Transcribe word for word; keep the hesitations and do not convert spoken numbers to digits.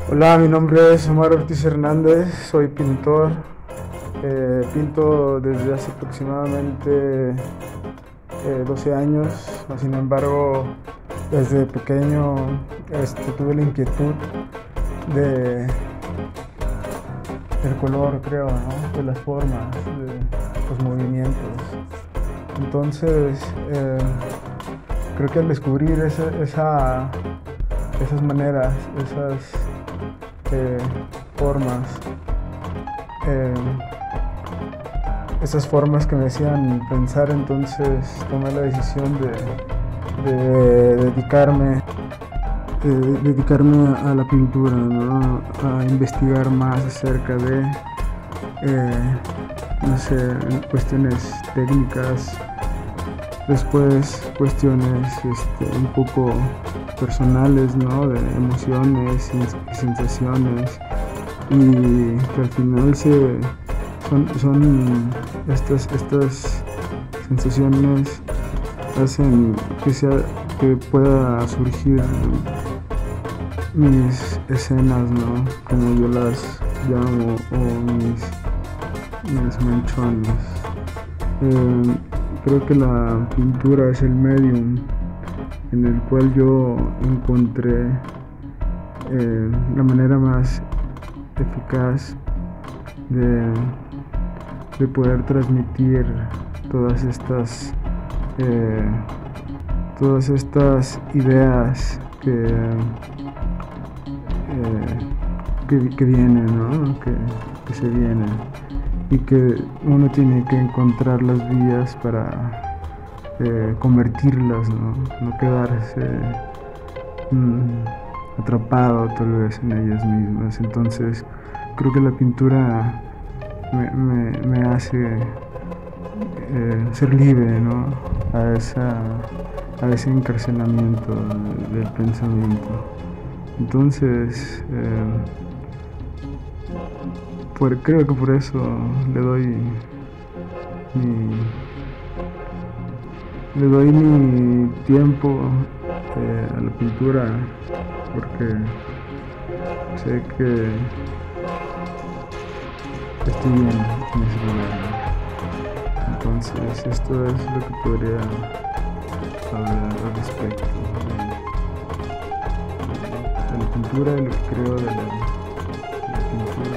Hola, mi nombre es Omar Ortiz Hernández, soy pintor. Eh, pinto desde hace aproximadamente eh, doce años. Sin embargo, desde pequeño este, tuve la inquietud de, del color, creo, ¿no? De las formas, de los movimientos. Entonces, eh, creo que al descubrir esa, esa, esas maneras, esas eh, formas, eh, esas formas que me hacían pensar, entonces tomé la decisión de, de dedicarme, de dedicarme a la pintura, ¿no? A investigar más acerca de, eh, no sé, cuestiones técnicas, después cuestiones este, un poco personales, ¿no? De emociones y sensaciones, y que al final se, son, son estas, estas sensaciones hacen que, sea, que pueda surgir mis escenas, ¿no? Como yo las llamo, o mis, mis manchones. Eh, creo que la pintura es el medium en el cual yo encontré eh, la manera más eficaz de, de poder transmitir todas estas eh, todas estas ideas que, eh, que, que vienen, ¿no? que, que se vienen, y que uno tiene que encontrar las vías para Eh, convertirlas, ¿no? No quedarse mmm, atrapado tal vez en ellas mismas. Entonces creo que la pintura me, me, me hace eh, ser libre, ¿no? A, esa, a ese encarcelamiento de, del pensamiento. Entonces eh, por, creo que por eso le doy mi Le doy mi tiempo eh, a la pintura, porque sé que estoy bien en ese lugar. Entonces esto es lo que podría hablar al respecto de, de la pintura, y lo que creo de la, de la pintura.